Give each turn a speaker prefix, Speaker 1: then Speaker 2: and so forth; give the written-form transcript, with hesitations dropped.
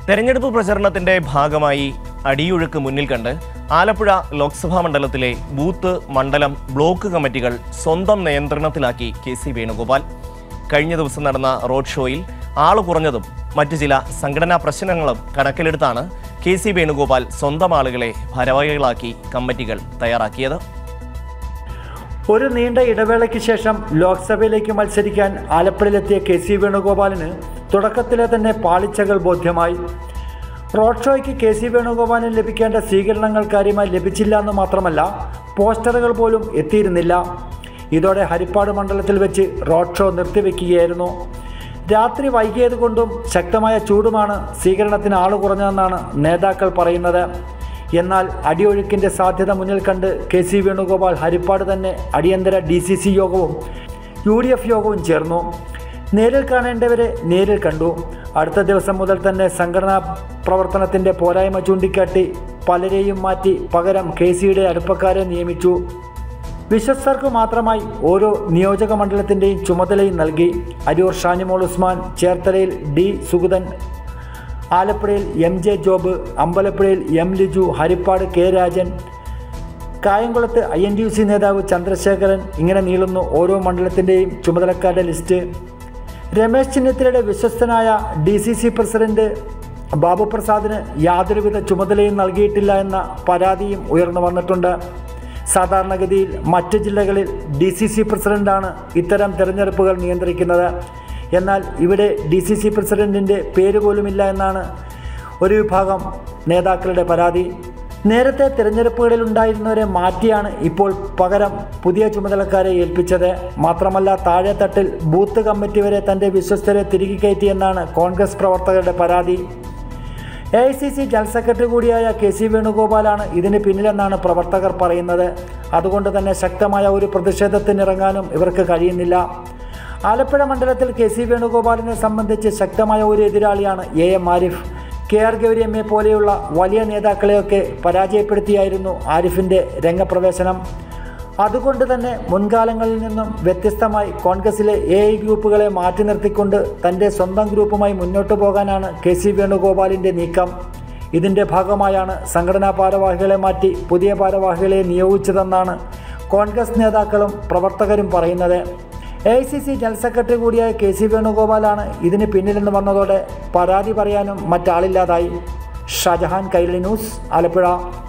Speaker 1: തെരഞ്ഞെടുപ്പ് പ്രചരണത്തിന്റെ ഭാഗമായി അടിയൊഴുക്ക് മുന്നിൽ കണ്ട് ആലപ്പുഴ ലോക്സഭാ മണ്ഡലത്തിലെ ബൂത്ത്, മണ്ഡലം, ബ്ലോക്ക് കമ്മിറ്റികൾ സ്വന്തം നിയന്ത്രണത്തിലാക്കി കെ.സി. വേണുഗോപാൽ. കഴിഞ്ഞ ദിവസം നടന്ന റോഡ് ഷോയിൽ ആള് കുറഞ്ഞതും മറ്റു ചില സംഘടനാ പ്രശ്നങ്ങളും കണക്കിലെടുത്താണ് കെ.സി. വേണുഗോപാൽ സ്വന്തം ആളുകളെ ഭാരവാഹികളാക്കി കമ്മിറ്റികൾ തയ്യാറാക്കിയത്.
Speaker 2: ഒരു നീണ്ട ഇടവേളയ്ക്ക് ശേഷം ലോക്സഭയിലേക്ക് മത്സരിക്കാൻ ആലപ്പുഴയിലെത്തിയ കെ.സി. വേണുഗോപാലിന് തുടക്കത്തിലെ തന്നെ പാളിച്ചകൾ ബോധ്യമായി. റോഡ് ഷോയ്ക്ക് കെ.സി. വേണുഗോപാലിന് ലഭിക്കേണ്ട സ്വീകരണങ്ങൾ കാര്യമായി ലഭിച്ചില്ല എന്ന് മാത്രമല്ല, പോസ്റ്ററുകൾ പോലും എത്തിയിരുന്നില്ല. ഇതോടെ ഹരിപ്പാട് മണ്ഡലത്തിൽ വെച്ച് റോഡ് ഷോ നിർത്തിവെക്കുകയായിരുന്നു. രാത്രി വൈകിയതുകൊണ്ടും ശക്തമായ ചൂടുമാണ് സ്വീകരണത്തിന് ആള് കുറഞ്ഞതെന്നാണ് നേതാക്കൾ പറയുന്നത്. എന്നാൽ അടിയൊഴുക്കിൻ്റെ സാധ്യത മുന്നിൽ കണ്ട് കെ.സി. വേണുഗോപാൽ ഹരിപ്പാട് തന്നെ അടിയന്തര DCC യോഗവും UDF യോഗവും ചേർന്നു. നേരിൽ കാണേണ്ടവരെ നേരിൽ കണ്ടു. അടുത്ത ദിവസം മുതൽ തന്നെ സംഘടനാ പ്രവർത്തനത്തിൻ്റെ പോരായ്മ ചൂണ്ടിക്കാട്ടി പലരെയും മാറ്റി പകരം കെ.സിയുടെ അടുപ്പക്കാരെ നിയമിച്ചു. വിശ്വസ്തർക്ക് മാത്രമായി ഓരോ നിയോജക മണ്ഡലത്തിൻ്റെയും ചുമതലയും നൽകി. അരൂർ ഷാനിമോൾ ഉസ്മാൻ, ചേർത്തലയിൽ D. സുഗതൻ, ആലപ്പുഴയിൽ MJ ജോബ്, അമ്പലപ്പുഴയിൽ M. ലിജു, ഹരിപ്പാട് K. രാജൻ, കായംകുളത്ത് INTUC നേതാവ് ചന്ദ്രശേഖരൻ. ഇങ്ങനെ നീളുന്നു ഓരോ മണ്ഡലത്തിൻ്റെയും ചുമതലക്കാരുടെ ലിസ്റ്റ്. രമേശ് ചെന്നിത്തലയുടെ വിശ്വസ്തനായ DCC പ്രസിഡന്റ് ബാബു പ്രസാദിന് യാതൊരുവിധ ചുമതലയും നൽകിയിട്ടില്ല എന്ന പരാതിയും ഉയർന്നു വന്നിട്ടുണ്ട്. സാധാരണഗതിയിൽ മറ്റ് ജില്ലകളിൽ DCC പ്രസിഡന്റാണ് ഇത്തരം തെരഞ്ഞെടുപ്പുകൾ നിയന്ത്രിക്കുന്നത്. എന്നാൽ ഇവിടെ DCC പ്രസിഡന്റിൻ്റെ പേര് പോലുമില്ല എന്നാണ് ഒരു വിഭാഗം നേതാക്കളുടെ പരാതി. നേരത്തെ തിരഞ്ഞെടുപ്പുകളിൽ ഉണ്ടായിരുന്നവരെ മാറ്റിയാണ് ഇപ്പോൾ പകരം പുതിയ ചുമതലക്കാരെ ഏൽപ്പിച്ചത്. മാത്രമല്ല, താഴെത്തട്ടിൽ ബൂത്ത് കമ്മിറ്റി വരെ തൻ്റെ വിശ്വസ്തരെ തിരികെ കയറ്റിയെന്നാണ് കോൺഗ്രസ് പ്രവർത്തകരുടെ പരാതി. AICC ജനറൽ സെക്രട്ടറി കൂടിയായ കെ.സി. വേണുഗോപാലാണ് ഇതിന് പിന്നിലെന്നാണ് പ്രവർത്തകർ പറയുന്നത്. അതുകൊണ്ട് തന്നെ ശക്തമായ ഒരു പ്രതിഷേധത്തിനിറങ്ങാനും ഇവർക്ക് കഴിയുന്നില്ല. ആലപ്പുഴ മണ്ഡലത്തിൽ കെ.സി. വേണുഗോപാലിനെ സംബന്ധിച്ച് ശക്തമായ ഒരു എതിരാളിയാണ് AM Arif. KR Gauri MA പോലെയുള്ള വലിയ നേതാക്കളെയൊക്കെ പരാജയപ്പെടുത്തിയായിരുന്നു ആരിഫിൻ്റെ രംഗപ്രവേശനം. അതുകൊണ്ട് തന്നെ മുൻകാലങ്ങളിൽ നിന്നും വ്യത്യസ്തമായി കോൺഗ്രസിലെ AI ഗ്രൂപ്പുകളെ മാറ്റി നിർത്തിക്കൊണ്ട് തൻ്റെ സ്വന്തം ഗ്രൂപ്പുമായി മുന്നോട്ട് പോകാനാണ് കെ.സി. വേണുഗോപാലിൻ്റെ നീക്കം. ഇതിൻ്റെ ഭാഗമായാണ് സംഘടനാ ഭാരവാഹികളെ മാറ്റി പുതിയ ഭാരവാഹികളെ നിയോഗിച്ചതെന്നാണ് കോൺഗ്രസ് നേതാക്കളും പ്രവർത്തകരും പറയുന്നത്. AICC ജനറൽ സെക്രട്ടറി കൂടിയായ കെ.സി. വേണുഗോപാലാണ് ഇതിന് പിന്നിലെന്ന് വന്നതോടെ പരാതി പറയാനും മറ്റാളില്ലാതായി. ഷാജഹാൻ, കൈരളി ന്യൂസ്, ആലപ്പുഴ.